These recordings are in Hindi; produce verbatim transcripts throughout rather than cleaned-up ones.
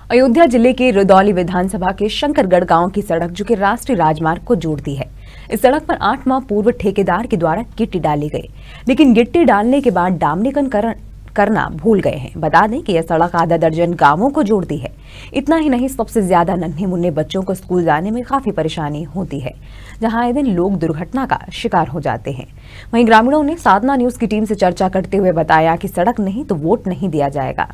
अयोध्या जिले के रुदौली विधानसभा के शंकरगढ़ गांव की सड़क जो कि राष्ट्रीय राजमार्ग को जोड़ती है, इस सड़क पर आठ माह पूर्व ठेकेदार के द्वारा गिट्टी डाली गई, लेकिन गिट्टी डालने के बाद डामरीकरण कर, करना भूल गए हैं। बता दें कि यह सड़क आधा दर्जन गांवों को जोड़ती है। इतना ही नहीं, सबसे ज्यादा नन्हे मुन्ने बच्चों को स्कूल जाने में काफी परेशानी होती है, जहां आए दिन लोग दुर्घटना का शिकार हो जाते हैं। वहीं ग्रामीणों ने साधना न्यूज की टीम से चर्चा करते हुए बताया कि सड़क नहीं तो वोट नहीं दिया जाएगा।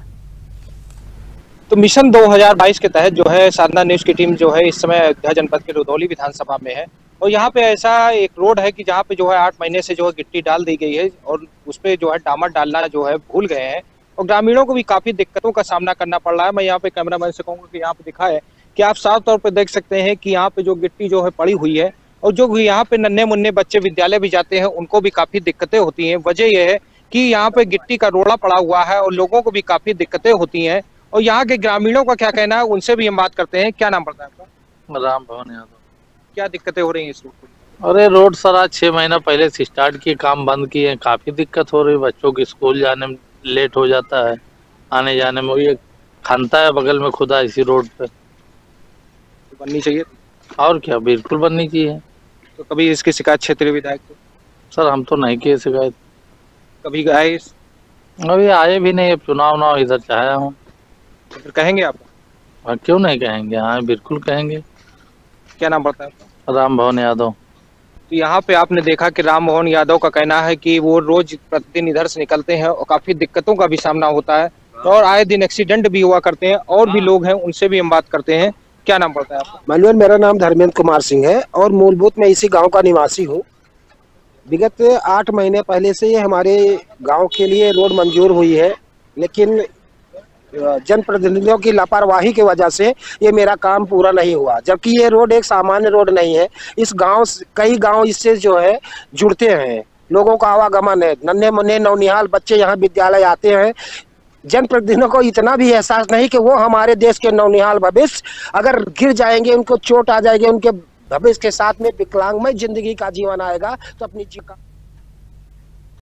तो मिशन दो हज़ार बाईस के तहत जो है साधना न्यूज की टीम जो है इस समय अयोध्या जनपद के रुदौली विधानसभा में है और यहाँ पे ऐसा एक रोड है कि जहाँ पे जो है आठ महीने से जो है गिट्टी डाल दी गई है और उस पे जो है डामर डालना जो है भूल गए हैं और ग्रामीणों को भी काफी दिक्कतों का सामना करना पड़ रहा है। मैं यहाँ पे कैमरामैन से कहूँगा कि यहाँ पे दिखा है कि आप साफ तौर पर देख सकते हैं कि यहाँ पे जो गिट्टी जो है पड़ी हुई है और जो यहाँ पे नन्हे मुन्ने बच्चे विद्यालय भी जाते हैं उनको भी काफी दिक्कतें होती हैं। वजह यह है कि यहाँ पे गिट्टी का रोड़ा पड़ा हुआ है और लोगों को भी काफी दिक्कतें होती हैं। और यहाँ के ग्रामीणों का क्या कहना है, उनसे भी हम बात करते हैं। क्या नाम पड़ता है आपका? राम भवन यादव। क्या दिक्कतें हो रही हैं इस रोड पर? अरे रोड सर आज छह महीना पहले से स्टार्ट किए, काम बंद किए हैं, काफी दिक्कत हो रही है। बच्चों के स्कूल जाने में लेट हो जाता है, आने जाने में। ये खनता है बगल में खुदा इसी रोड पे। तो बननी चाहिए और क्या, बिल्कुल बननी चाहिए। तो कभी इसकी शिकायत क्षेत्रीय विधायक को? सर हम तो नहीं किए शिकायत, कभी गए? अभी आए भी नहीं। अब चुनाव उनाव इधर चाहे हूँ, तो फिर कहेंगे आप? हाँ क्यों नहीं कहेंगे, हाँ बिल्कुल कहेंगे। क्या नाम पड़ता है आपका? राम भवन यादव। तो यहाँ पे आपने देखा कि राम मोहन यादव का कहना है कि वो रोज प्रतिदिन इधर से निकलते हैं और काफी दिक्कतों का भी सामना होता है और आए दिन एक्सीडेंट भी हुआ करते हैं। और भी लोग हैं, उनसे भी हम बात करते हैं। क्या नाम पड़ता है आपका? मानवेल, मेरा नाम धर्मेंद्र कुमार सिंह है और मूलभूत मैं इसी गांव का निवासी हूं। विगत आठ महीने पहले से ये हमारे गांव के लिए रोड मंजूर हुई है, लेकिन जनप्रतिनिधियों की लापरवाही की वजह से ये मेरा काम पूरा नहीं हुआ। जबकि ये रोड एक सामान्य रोड नहीं है। इस गांव कई गांव इससे जो है जुड़ते हैं, लोगों का आवागमन है। नन्हे मुन्ने नौनिहाल बच्चे यहाँ विद्यालय आते हैं। जनप्रतिनिधियों को इतना भी एहसास नहीं कि वो हमारे देश के नौनिहाल भविष्य, अगर गिर जाएंगे, उनको चोट आ जाएगी, उनके भविष्य के साथ में विकलांगमय जिंदगी का जीवन आएगा तो अपनी जीवन